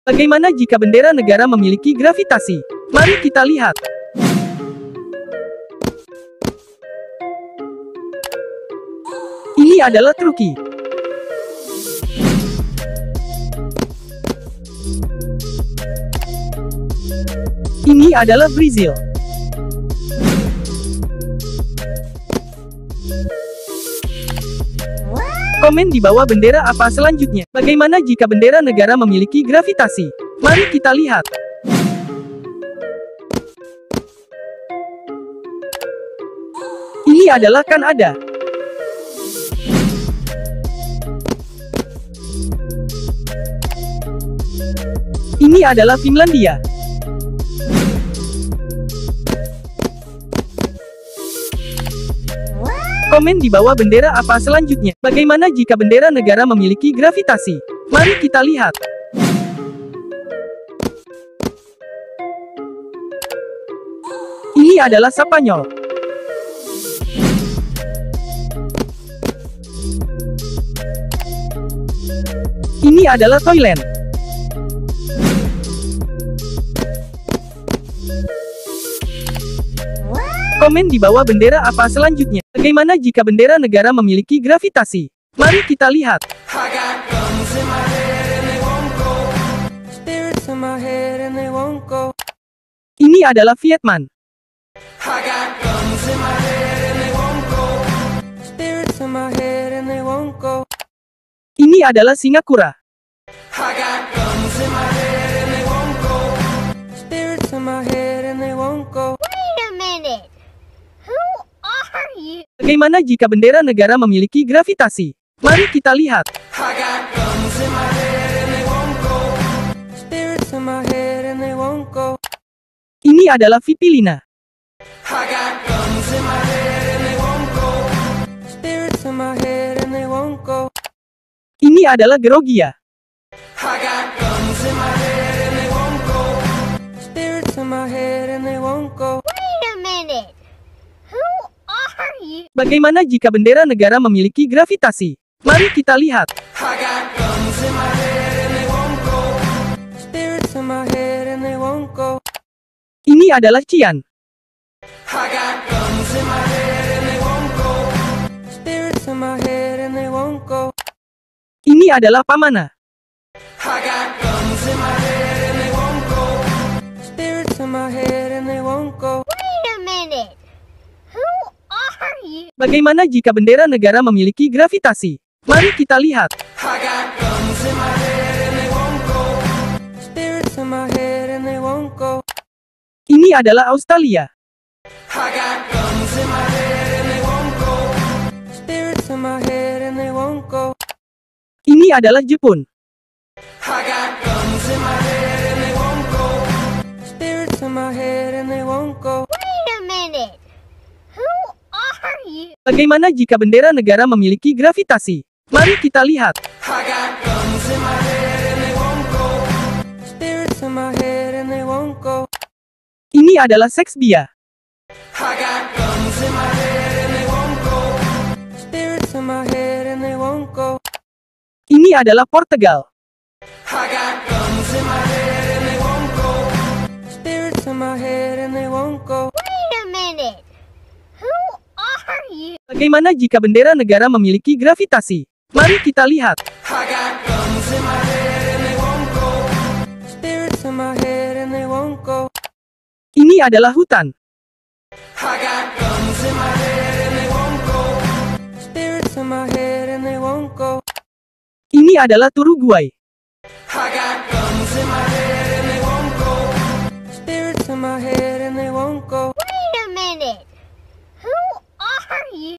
Bagaimana jika bendera negara memiliki gravitasi? Mari kita lihat. Ini adalah Turki. Ini adalah Brazil. Komen di bawah bendera apa selanjutnya. Bagaimana jika bendera negara memiliki gravitasi? Mari kita lihat. Ini adalah Kanada. Ini adalah Finlandia. Komen di bawah bendera apa selanjutnya. Bagaimana jika bendera negara memiliki gravitasi? Mari kita lihat. Ini adalah Spanyol. Ini adalah Thailand. Komen di bawah bendera apa selanjutnya. Bagaimana jika bendera negara memiliki gravitasi? Mari kita lihat. Ini adalah Vietnam. Ini adalah Singapura. Bagaimana jika bendera negara memiliki gravitasi? Mari kita lihat. Ini adalah Filipina. Ini adalah Georgia. Bagaimana jika bendera negara memiliki gravitasi? Mari kita lihat. Ini adalah Cian. Ini adalah Pamana. Bagaimana jika bendera negara memiliki gravitasi? Mari kita lihat. Ini adalah Australia. Ini adalah Jepun. Bagaimana jika bendera negara memiliki gravitasi? Mari kita lihat. Ini adalah Serbia. Ini adalah Portugal. Bagaimana jika bendera negara memiliki gravitasi? Mari kita lihat. Ini adalah hutan. Ini adalah Uruguay.